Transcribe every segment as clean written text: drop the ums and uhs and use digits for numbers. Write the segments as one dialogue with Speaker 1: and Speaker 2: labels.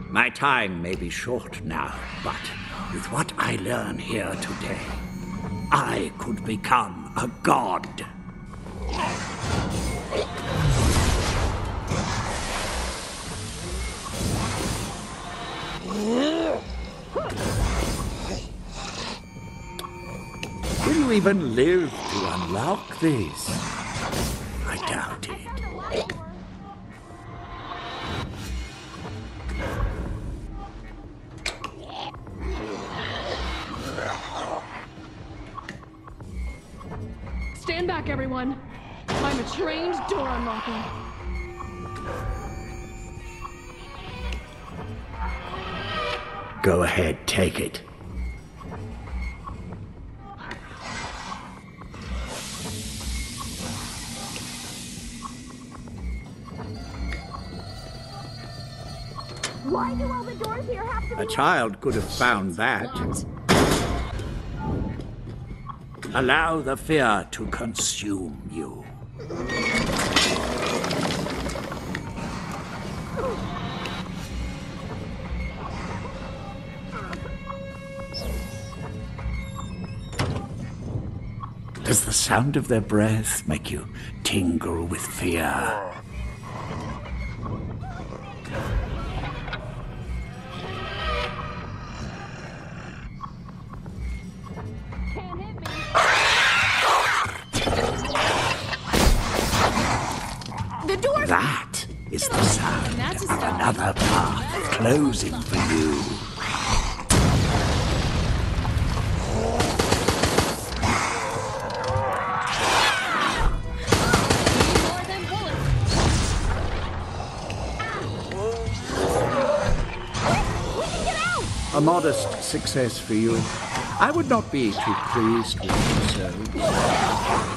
Speaker 1: My time may be short now, but with what I learn here today, I could become a god. Will you even live to unlock this? I doubt it.
Speaker 2: Stand back, everyone. I'm a trained door unlocker.
Speaker 1: Go ahead, take it.
Speaker 3: Why do all the doors here have to be
Speaker 1: A child could have found that. Allow the fear to consume you. Does the sound of their breath make you tingle with fear? That is the sound of another path closing for you. A modest success for you. I would not be too pleased with yourselves.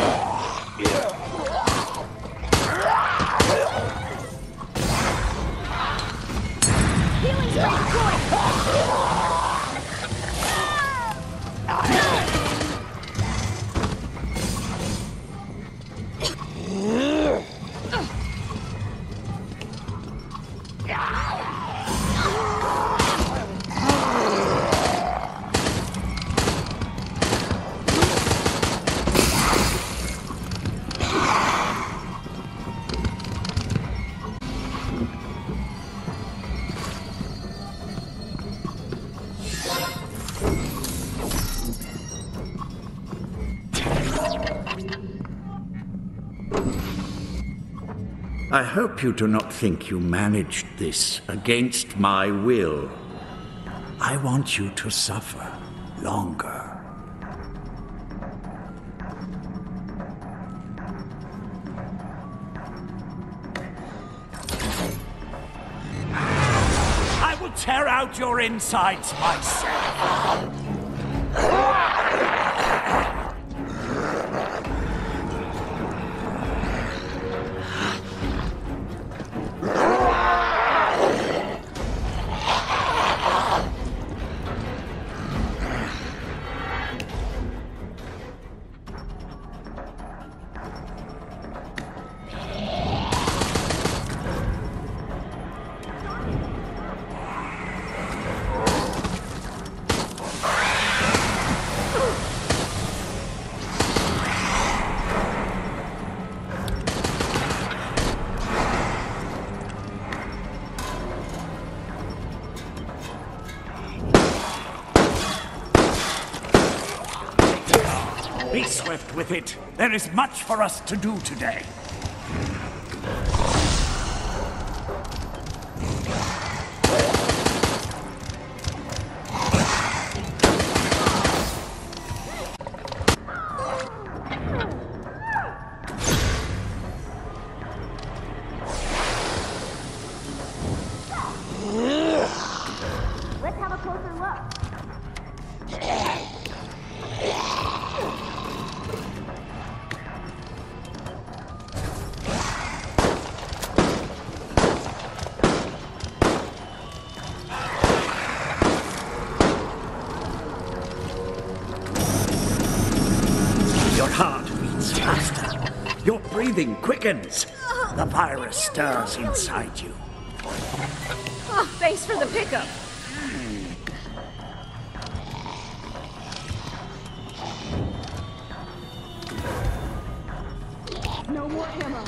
Speaker 1: I hope you do not think you managed this against my will. I want you to suffer longer. I will tear out your insides myself. Be swift with it. There is much for us to do today.
Speaker 3: Let's have a closer look.
Speaker 1: Your heart beats faster. Your breathing quickens. The virus stirs inside you.
Speaker 4: Oh, thanks for the pickup.
Speaker 2: No more ammo.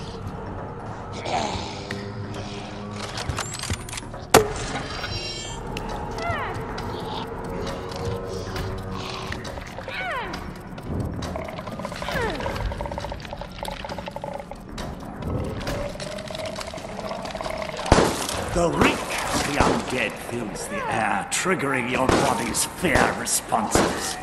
Speaker 1: The reek of the undead fills the air, triggering your body's fear responses.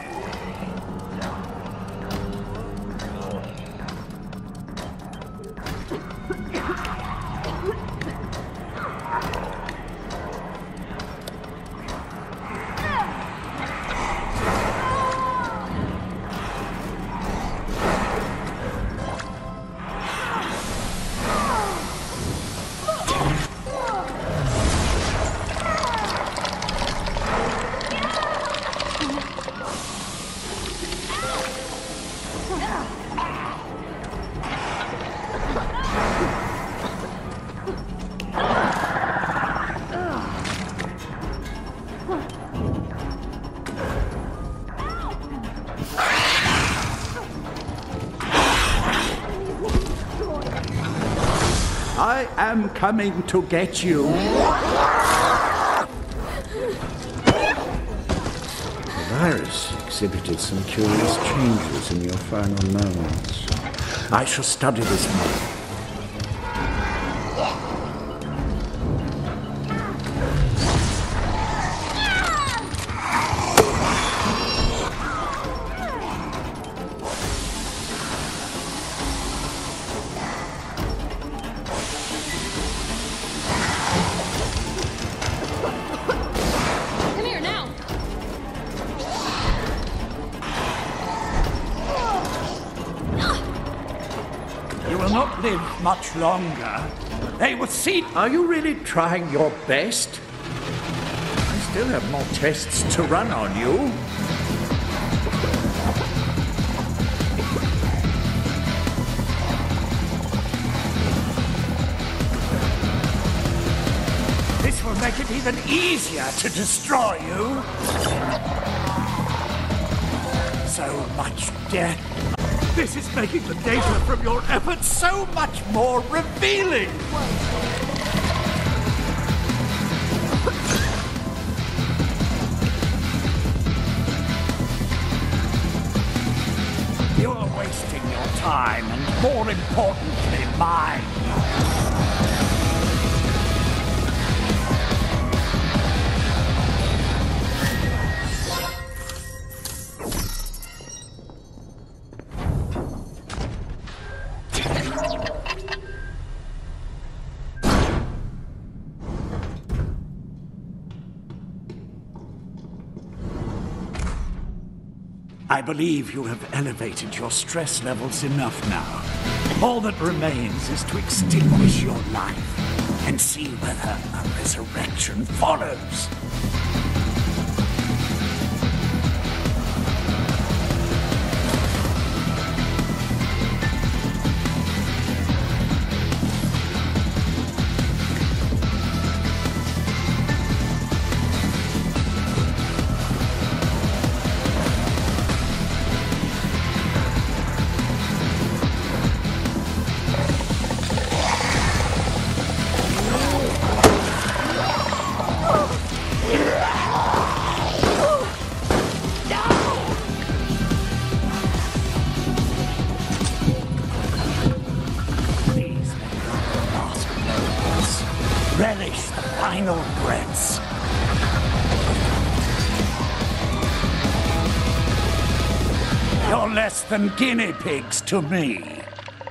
Speaker 1: I am coming to get you.
Speaker 5: The virus exhibited some curious changes in your final moments.
Speaker 1: I shall study this more.
Speaker 2: Come here now.
Speaker 1: You will not live much longer. They will see. Are you really trying your best? I still have more tests to run on you. This will make it even easier to destroy you. So much death. This is making the data from your efforts so much more revealing. You are wasting your time and, more importantly, mine. I believe you have elevated your stress levels enough now. All that remains is to extinguish your life and see whether a resurrection follows. Relish the final breaths. You're less than guinea pigs to me.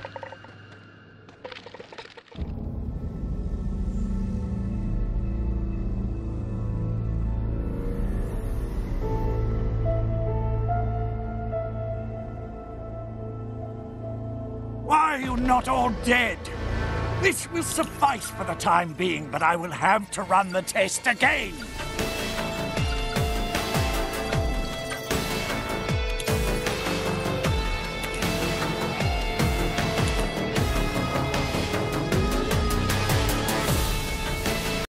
Speaker 1: Why are you not all dead? This will suffice for the time being, but I will have to run the test again.